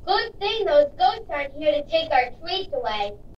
Good thing those ghosts aren't here to take our treats away.